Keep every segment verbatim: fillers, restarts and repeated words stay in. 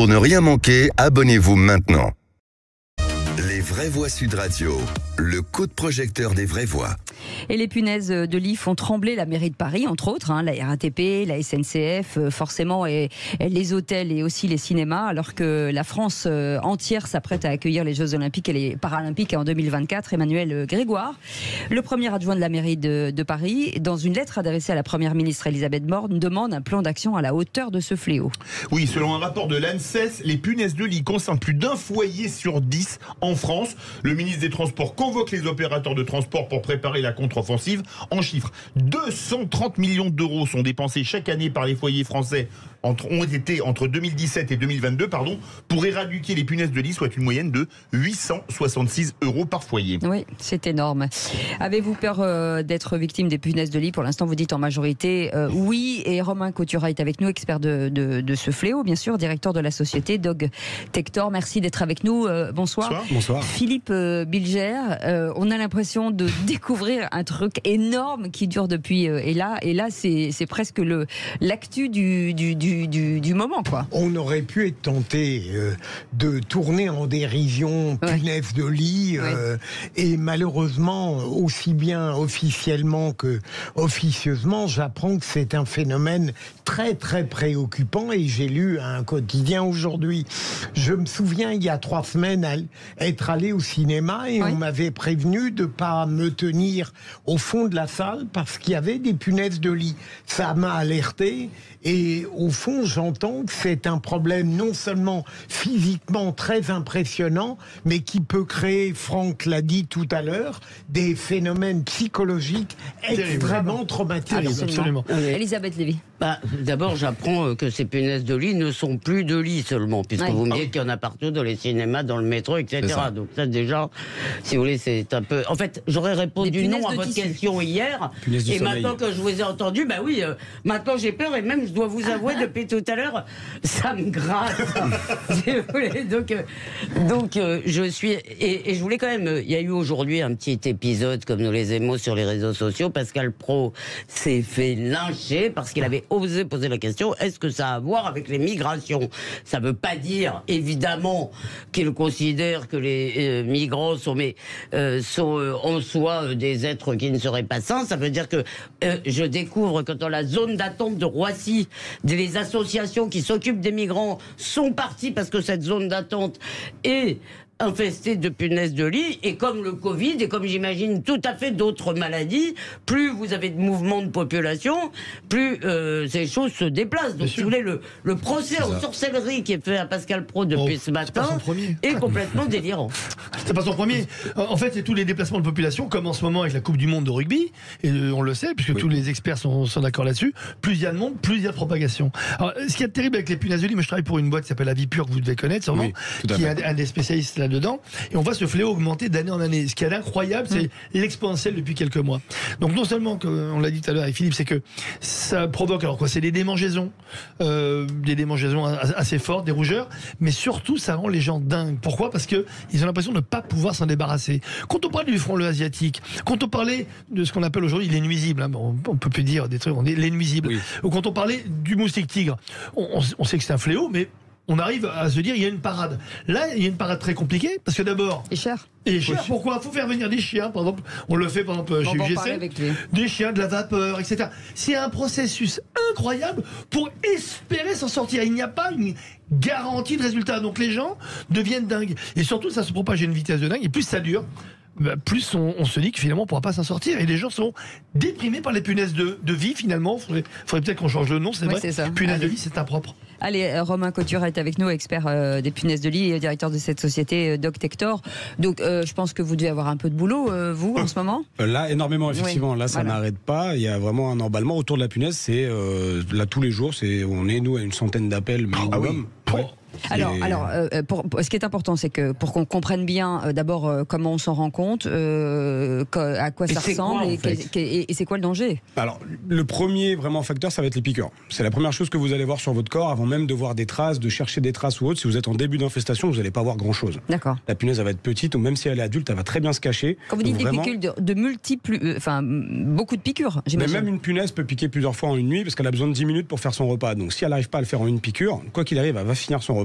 Pour ne rien manquer, abonnez-vous maintenant. Les Vraies Voix Sud Radio, le coup de projecteur des vraies voix. Et les punaises de lit font trembler la mairie de Paris, entre autres, hein, la R A T P, la S N C F, euh, forcément, et, et les hôtels et aussi les cinémas, alors que la France euh, entière s'apprête à accueillir les Jeux Olympiques et les Paralympiques en deux mille vingt-quatre. Emmanuel Grégoire, le premier adjoint de la mairie de, de Paris, dans une lettre adressée à la première ministre Elisabeth Borne, demande un plan d'action à la hauteur de ce fléau. Oui, selon un rapport de l'ANSES, les punaises de lit concernent plus d'un foyer sur dix en France. Le ministre des Transports convoque les opérateurs de transport pour préparer la contre-offensive. En chiffres, deux cent trente millions d'euros sont dépensés chaque année par les foyers français, entre, ont été entre deux mille dix-sept et deux mille vingt-deux, pardon, pour éradiquer les punaises de lit, soit une moyenne de huit cent soixante-six euros par foyer. Oui, c'est énorme. Avez-vous peur euh, d'être victime des punaises de lit? Pour l'instant, vous dites en majorité euh, oui. Et Romain Coutura est avec nous, expert de, de, de ce fléau, bien sûr, directeur de la société Dog Tector. Merci d'être avec nous. Euh, bonsoir. Bonsoir. Bonsoir. Philippe euh, Bilger, euh, on a l'impression de découvrir un truc énorme qui dure depuis. Euh, et là, et là c'est, c'est presque le, l'actu du, du, du, du, du moment, quoi. On aurait pu être tenté euh, de tourner en dérision punaises ouais. de lit. Euh, ouais. Et malheureusement, aussi bien officiellement que officieusement, j'apprends que c'est un phénomène très très préoccupant. Et j'ai lu un quotidien aujourd'hui. Je me souviens, il y a trois semaines, être allé au cinéma et oui. on m'avait prévenu de ne pas me tenir au fond de la salle parce qu'il y avait des punaises de lit. Ça m'a alerté et au fond j'entends que c'est un problème non seulement physiquement très impressionnant, mais qui peut créer, Franck l'a dit tout à l'heure, des phénomènes psychologiques extrêmement traumatiques. Absolument. Absolument. Oui. Elisabeth Lévy. Bah, d'abord, j'apprends que ces punaises de lit ne sont plus de lit seulement, puisque ouais. vous me dites qu'il y en a partout dans les cinémas, dans le métro, et cetera. Donc ça, déjà, si vous voulez, c'est un peu... En fait, j'aurais répondu non à votre tissu. question hier, et soleil. Maintenant que je vous ai entendu, bah oui, euh, maintenant j'ai peur, et même, je dois vous avouer, depuis tout à l'heure, ça me gratte. Si vous voulez. Donc, euh, donc euh, je suis... Et, et je voulais quand même... Il y a eu aujourd'hui un petit épisode, comme nous les aimons sur les réseaux sociaux. Pascal Praud s'est fait lyncher parce qu'il avait osé poser la question, est-ce que ça a à voir avec les migrations? Ça ne veut pas dire, évidemment, qu'il considère que les euh, migrants sont, mais, euh, sont euh, en soi euh, des êtres qui ne seraient pas sains. Ça veut dire que euh, je découvre que dans la zone d'attente de Roissy, les associations qui s'occupent des migrants sont parties parce que cette zone d'attente est infesté de punaises de lit, et comme le Covid, et comme j'imagine tout à fait d'autres maladies, plus vous avez de mouvements de population, plus euh, ces choses se déplacent. Donc, si vous voulez, le, le procès en sorcellerie qui est fait à Pascal Praud depuis oh, ce matin est complètement délirant. C'est pas son premier. En fait, c'est tous les déplacements de population, comme en ce moment avec la Coupe du Monde de rugby, et on le sait, puisque oui. tous les experts sont, sont d'accord là-dessus, plus il y a de monde, plus il y a de propagation. Alors, ce qui est terrible avec les punaises de lit, moi je travaille pour une boîte qui s'appelle Avipure, que vous devez connaître sûrement, oui, qui est un, un des spécialistes là dedans, et on voit ce fléau augmenter d'année en année. Ce qui est incroyable, c'est mmh. l'exponentiel depuis quelques mois. Donc non seulement, on l'a dit tout à l'heure avec Philippe, c'est que ça provoque, alors quoi, c'est des démangeaisons, euh, des démangeaisons assez fortes, des rougeurs, mais surtout ça rend les gens dingues. Pourquoi? Parce que ils ont l'impression de ne pas pouvoir s'en débarrasser. Quand on parle du frelon asiatique, quand on parlait de ce qu'on appelle aujourd'hui les nuisibles, hein, bon, on peut plus dire des trucs, on dit les nuisibles, oui. ou quand on parlait du moustique tigre, on, on, on sait que c'est un fléau, mais on arrive à se dire il y a une parade. Là, il y a une parade très compliquée parce que d'abord. Et cher. Et cher. Pourquoi? Il faut faire venir des chiens, par exemple. On le fait, par exemple, chez U G C. Des chiens, de la vapeur, et cetera. C'est un processus incroyable pour espérer s'en sortir. Il n'y a pas une garantie de résultat. Donc les gens deviennent dingues. Et surtout, ça se propage à une vitesse de dingue. Et plus ça dure, bah, plus on, on se dit que finalement on ne pourra pas s'en sortir. Et les gens sont déprimés par les punaises de, de vie, finalement. Il faudrait, faudrait peut-être qu'on change le nom, c'est oui, vrai. C'est punaises de lit, c'est impropre. Allez, Romain Coutura est avec nous, expert euh, des punaises de lit et directeur de cette société euh, Dog Tector. Donc, euh, je pense que vous devez avoir un peu de boulot, euh, vous, en ce moment. Là, énormément, effectivement. Oui, là, ça voilà. n'arrête pas. Il y a vraiment un emballement autour de la punaise. C'est euh, là tous les jours. C'est, on est nous à une centaine d'appels minimum. Ah oui. Ouais. Alors, alors euh, pour, pour, ce qui est important, c'est que pour qu'on comprenne bien euh, d'abord euh, comment on s'en rend compte, euh, à quoi ça ressemble quoi, et, fait et, et c'est quoi le danger. Alors, le premier vraiment facteur, ça va être les piqûres. C'est la première chose que vous allez voir sur votre corps avant même de voir des traces, de chercher des traces ou autre. Si vous êtes en début d'infestation, vous n'allez pas voir grand-chose. D'accord. La punaise, elle va être petite, ou même si elle est adulte, elle va très bien se cacher. Quand vous dites des vraiment... piqûres de, de multiples, euh, enfin beaucoup de piqûres, j'imagine. Mais même une punaise peut piquer plusieurs fois en une nuit parce qu'elle a besoin de dix minutes pour faire son repas. Donc, si elle n'arrive pas à le faire en une piqûre, quoi qu'il arrive, elle va finir son repas.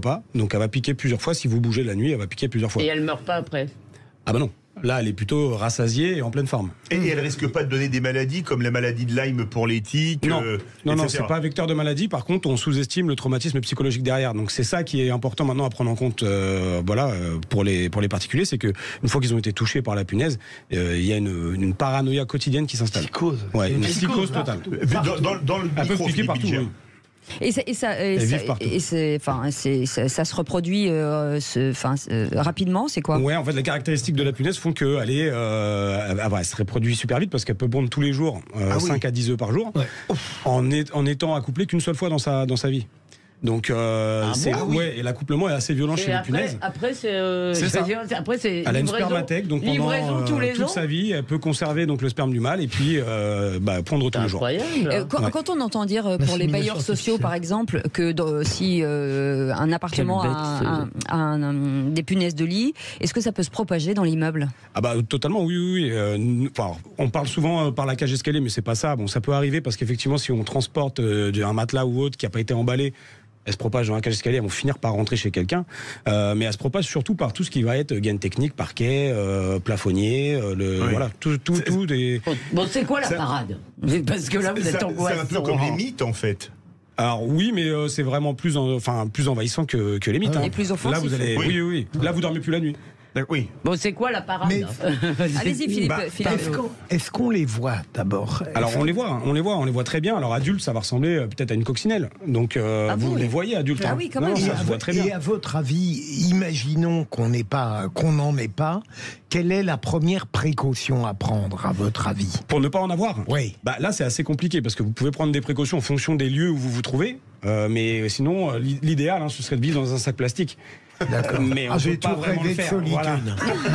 pas. Donc elle va piquer plusieurs fois. Si vous bougez la nuit, elle va piquer plusieurs fois. Et elle meurt pas après? Ah bah non. Là, elle est plutôt rassasiée et en pleine forme. Et elle risque pas de donner des maladies comme la maladie de Lyme pour les tiques. Non, euh, non, non, c'est pas un vecteur de maladie. Par contre, on sous-estime le traumatisme psychologique derrière. Donc c'est ça qui est important maintenant à prendre en compte. Euh, voilà, euh, pour les pour les particuliers, c'est que une fois qu'ils ont été touchés par la punaise, euh, il y a une, une paranoïa quotidienne qui s'installe. Psychose. Ouais, une psychose, psychose totale. Dans, dans, dans le Elle peut piquer partout. Oui. Et ça, et ça, et ça, et c'est, enfin, c'est, ça, ça se reproduit, euh, ce, enfin, euh, rapidement, c'est quoi? Ouais, en fait, les caractéristiques de la punaise font qu'elle est, euh, elle, elle se reproduit super vite parce qu'elle peut pondre tous les jours, euh, ah, cinq oui. à dix œufs par jour, ouais. en, est, en étant accouplée qu'une seule fois dans sa, dans sa vie. Donc, euh, ah c'est, bon, oui. ouais, et l'accouplement est assez violent et chez après, les punaises. Après, c'est, euh, c'est ça. Dire, après, c'est elle a une spermathèque, donc pendant euh, tous les toute ans. sa vie, elle peut conserver donc le sperme du mâle et puis euh, bah, pondre tous les jours. Euh, quand, ouais. quand on entend dire pour les bailleurs sociaux, par exemple, que dans, si euh, un appartement a, un, a un, un, des punaises de lit, est-ce que ça peut se propager dans l'immeuble? Ah bah totalement, oui, oui. oui. Euh, enfin, on parle souvent par la cage escalier, mais c'est pas ça. Bon, ça peut arriver parce qu'effectivement, si on transporte euh, un matelas ou autre qui n'a pas été emballé, elle se propage dans la cage escalier, elles vont finir par rentrer chez quelqu'un. Euh, mais elle se propage surtout par tout ce qui va être gaine technique, parquet, euh, plafonnier, euh, le, oui. voilà, tout, tout, tout. Des... Bon, c'est quoi la parade? Parce que là, vous êtes angoissé. C'est un peu comme les mythes, en fait. Alors oui, mais euh, c'est vraiment plus, en, enfin, plus envahissant que, que les mythes. Ah, hein. Et plus offensif. Là, vous allez, oui, oui, oui, oui. Là, vous dormez plus la nuit. Oui. Bon, c'est quoi la parade? Mais... Allez-y, Philippe. Bah, Philippe. Est-ce qu'on est-ce qu'on les voit d'abord? Alors on les voit, hein, on les voit, on les voit très bien. Alors adulte, ça va ressembler euh, peut-être à une coccinelle. Donc euh, ah vous oui. les voyez adultes. Ah hein. oui, quand même. Non, ça et, se voit très bien. Et à votre avis, imaginons qu'on n'ait pas, qu'on n'en ait pas. Quelle est la première précaution à prendre, à votre avis? Pour ne pas en avoir? Oui. Bah là, c'est assez compliqué parce que vous pouvez prendre des précautions en fonction des lieux où vous vous trouvez. Euh, mais sinon, l'idéal, hein, ce serait de vivre dans un sac plastique. D'accord. Mais on ah, peut pas vraiment le faire. Voilà. Donc,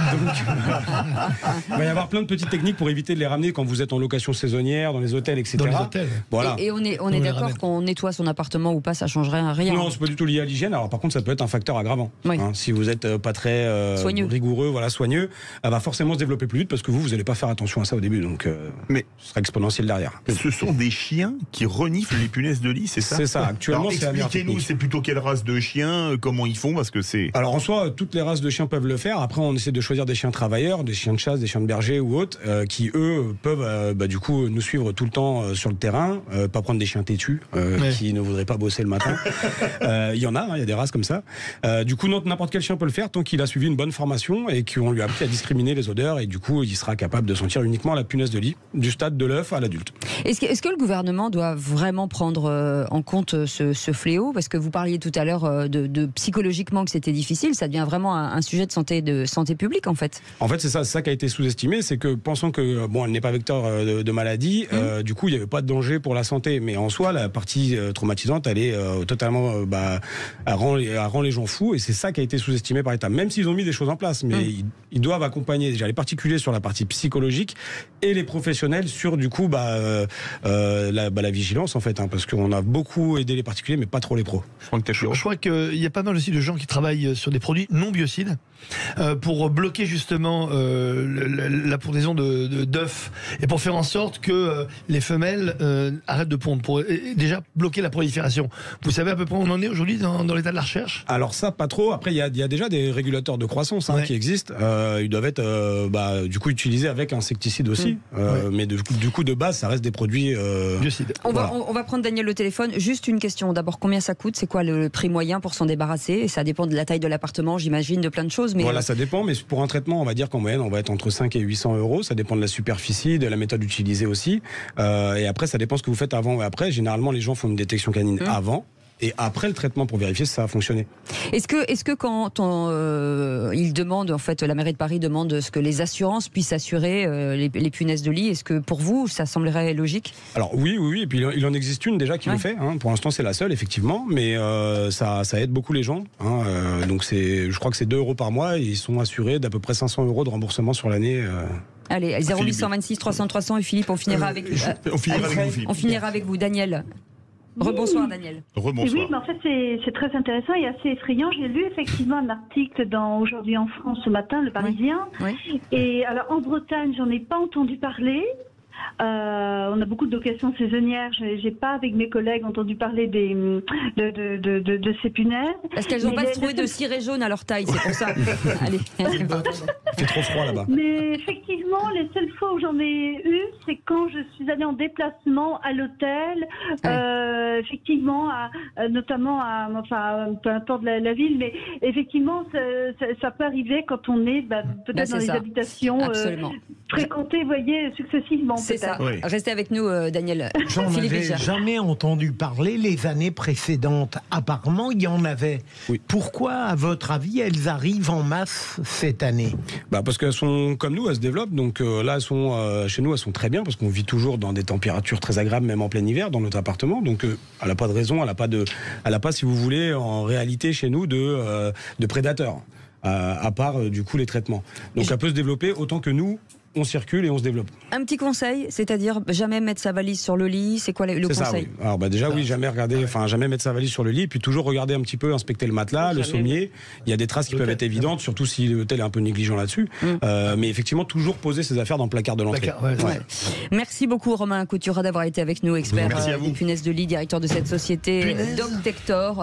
il va y avoir plein de petites techniques pour éviter de les ramener quand vous êtes en location saisonnière, dans les hôtels, et cetera. Dans les hôtels. Voilà. Et, et on est, on est d'accord qu'on nettoie son appartement ou pas, ça changerait rien. Non, c'est pas du tout lié à l'hygiène. Alors par contre, ça peut être un facteur aggravant. Oui. Hein, si vous êtes pas très euh, soigneux. rigoureux, voilà, soigneux, elle va forcément se développer plus vite parce que vous, vous n'allez pas faire attention à ça au début. Donc, euh, mais ce sera exponentiel derrière. Ce sont des chiens qui reniflent les punaises de lit, c'est ça? C'est ça. Actuellement, c'est la meilleure technique. Expliquez-nous, c'est plutôt quelle race de chiens, comment ils font, parce que c'est. Alors en soi, toutes les races de chiens peuvent le faire. Après, on essaie de choisir des chiens travailleurs, des chiens de chasse, des chiens de berger ou autres, euh, qui eux peuvent, euh, bah, du coup, nous suivre tout le temps euh, sur le terrain, euh, pas prendre des chiens têtus euh, ouais. qui ne voudraient pas bosser le matin. Il euh, y en a, il hein, y a des races comme ça. Euh, du coup, n'importe quel chien peut le faire tant qu'il a suivi une bonne formation et qu'on lui a appris à discriminer les odeurs et du coup, il sera capable de sentir uniquement la punaise de lit du stade de l'œuf à l'adulte. Est-ce que, est-ce que le gouvernement doit vraiment prendre euh, en compte ce, ce fléau? Parce que vous parliez tout à l'heure euh, de, de psychologiquement que c'était difficile, ça devient vraiment un, un sujet de santé, de santé publique en fait. En fait, c'est ça, c'est ça qui a été sous-estimé, c'est que pensant que bon, elle n'est pas vecteur de, de maladie, mmh. euh, du coup, il n'y avait pas de danger pour la santé. Mais en soi, la partie euh, traumatisante, elle est euh, totalement, euh, bah, elle rend, elle rend les gens fous, et c'est ça qui a été sous-estimé par l'État. Même s'ils ont mis des choses en place, mais mmh. ils, ils doivent accompagner déjà les particuliers sur la partie psychologique et les professionnels sur du coup, bah, euh, euh, la, bah, la vigilance en fait, hein, parce qu'on a beaucoup aidé les particuliers, mais pas trop les pros. Je crois, que je, je crois qu'il y a pas mal aussi de gens qui travaillent sur des produits non biocides. Euh, pour bloquer justement euh, la, la pourdaison de, de, d'œufs et pour faire en sorte que euh, les femelles euh, arrêtent de pondre, pour et déjà bloquer la prolifération. Vous savez à peu près où on en est aujourd'hui dans, dans l'état de la recherche? Alors ça, pas trop. Après, il y, y a déjà des régulateurs de croissance hein, ouais. qui existent. Euh, ils doivent être euh, bah, du coup utilisés avec insecticides aussi. Mmh. Euh, ouais. Mais de, du coup, de base, ça reste des produits euh, biocides. On, voilà. va, on, on va prendre Daniel le téléphone. Juste une question. D'abord, combien ça coûte? C'est quoi le prix moyen pour s'en débarrasser? Et ça dépend de la taille de l'appartement, j'imagine, de plein de choses. Mais voilà, ça dépend, mais pour un traitement, on va dire qu'en moyenne, on va être entre cinq et huit cents euros. Ça dépend de la superficie, de la méthode utilisée aussi. Euh, et après, ça dépend ce que vous faites avant et après. Généralement, les gens font une détection canine mmh. avant et après le traitement pour vérifier si ça a fonctionné. Est-ce que, est-ce que quand on, euh, il demande, en fait, la mairie de Paris demande ce que les assurances puissent assurer euh, les, les punaises de lit, est-ce que pour vous, ça semblerait logique? Alors oui, oui, oui. Et puis il en existe une déjà qui ouais. le fait. Hein. Pour l'instant, c'est la seule, effectivement, mais euh, ça, ça aide beaucoup les gens. Hein. Euh, donc c'est, je crois que c'est deux euros par mois et ils sont assurés d'à peu près cinq cents euros de remboursement sur l'année. Euh... Allez, zéro huit cent vingt-six trois cents trois cents et Philippe, on finira euh, avec vous. Je, on finira avec vous, Philippe. On finira avec vous, Daniel. Rebonsoir Daniel. Rebonsoir. Oui, mais en fait c'est, c'est très intéressant et assez effrayant. J'ai lu effectivement un article dans Aujourd'hui en France ce matin, Le Parisien. Oui. Oui. Et alors en Bretagne, j'en ai pas entendu parler. Euh, on a beaucoup de locations saisonnières. J'ai, j'ai pas, avec mes collègues, entendu parler des, de, de, de, de, de ces punaises. Parce qu'elles n'ont Mais pas les- trouvé de ciré jaune à leur taille, c'est pour ça. Allez. Il fait trop froid là-bas. Mais effectivement, les seules fois où j'en ai eu, c'est quand je suis allée en déplacement à l'hôtel, Ouais. euh, effectivement, à, à- notamment à, enfin, peu importe la, la ville, mais effectivement, ça, ça, ça peut arriver quand on est bah, peut-être Bah, c'est dans les ça. habitations euh, Absolument. fréquentées, vous voyez, successivement. C'est ça. peut-être. Oui. Restez avec nous, euh, Daniel. J'en Philippe avais Bichard. jamais entendu parler les années précédentes. Apparemment, il y en avait. Oui. Pourquoi, à votre avis, elles arrivent en masse cette année? Bah parce qu'elles sont comme nous, elles se développent. Donc euh, là, elles sont euh, chez nous, elles sont très bien parce qu'on vit toujours dans des températures très agréables, même en plein hiver, dans notre appartement. Donc euh, elle n'a pas de raison, elle n'a pas de, elle a pas, si vous voulez, en réalité chez nous de euh, de prédateurs, euh, à part euh, du coup les traitements. Donc elle peut se développer autant que nous. On circule et on se développe. Un petit conseil, c'est-à-dire jamais mettre sa valise sur le lit, c'est quoi le le C'est ça, conseil? oui. Alors bah déjà oui, jamais regarder, enfin jamais mettre sa valise sur le lit, puis toujours regarder un petit peu, inspecter le matelas, le sommier. Il y a des traces qui peuvent être évidentes, surtout si l'hôtel est un peu négligent là-dessus. Mm. Euh, mais effectivement, toujours poser ses affaires dans le placard de l'entrée. Placard, ouais, c'est Ouais. Merci beaucoup Romain Couture d'avoir été avec nous, expert Merci à euh, vous. des punaises de lit, directeur de cette société Punaise. Doctector.